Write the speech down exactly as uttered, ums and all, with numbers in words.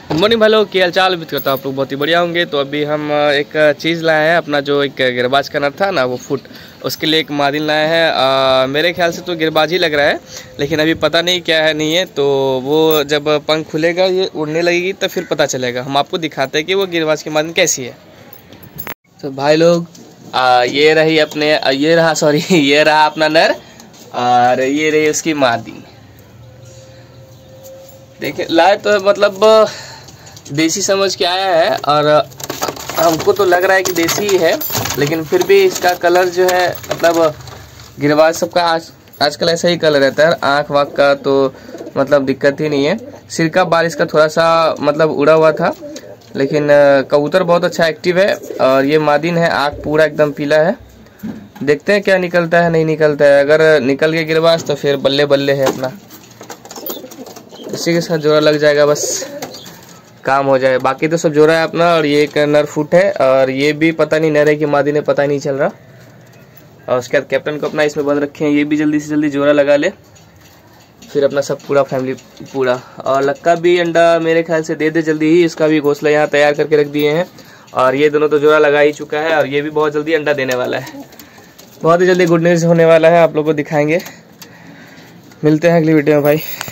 Good morning भाई लोग, क्या हाल चाल। उम्मीद करता हूँ आप लोग बहुत ही बढ़िया होंगे। तो अभी हम एक चीज़ लाए हैं, अपना जो एक गिरबाज का नर था ना वो फुट, उसके लिए एक मादिन लाए हैं। मेरे ख्याल से तो गिरबाज ही लग रहा है, लेकिन अभी पता नहीं क्या है नहीं है। तो वो जब पंख खुलेगा, ये उड़ने लगेगी, तो फिर पता चलेगा। हम आपको दिखाते हैं कि वो गिरबाज की मादिन कैसी है। तो भाई लोग आ, ये रही अपने ये रहा सॉरी ये रहा अपना नर, और ये रही उसकी मादी। देखिए लाए तो मतलब देसी समझ के आया है, और हमको तो लग रहा है कि देसी ही है, लेकिन फिर भी इसका कलर जो है मतलब गिरबाज सबका आज आजकल ऐसा ही कलर रहता है। आँख वाँख का तो मतलब दिक्कत ही नहीं है। सिर का बाल इसका थोड़ा सा मतलब उड़ा हुआ था, लेकिन कबूतर बहुत अच्छा एक्टिव है। और ये मादिन है, आँख पूरा एकदम पीला है। देखते हैं क्या निकलता है नहीं निकलता है। अगर निकल गया गिरबाज तो फिर बल्ले बल्ले है अपना, इसी के साथ जोड़ा लग जाएगा, बस काम हो जाए। बाकी तो सब जोड़ा है अपना। और ये एक नर फुट है, और ये भी पता नहीं नर है कि मादी ने पता ही नहीं चल रहा। और उसके बाद कैप्टन को अपना इसमें बंद रखे हैं, ये भी जल्दी से जल्दी जोड़ा लगा ले, फिर अपना सब पूरा फैमिली पूरा। और लक्का भी अंडा मेरे ख्याल से दे दे जल्दी ही। इसका भी घोंसला यहाँ तैयार करके रख दिए हैं, और ये दोनों तो जोड़ा लगा ही चुका है। और ये भी बहुत जल्दी अंडा देने वाला है, बहुत ही जल्दी गुड न्यूज़ होने वाला है, आप लोग को दिखाएंगे। मिलते हैं अगली वीडियो में भाई।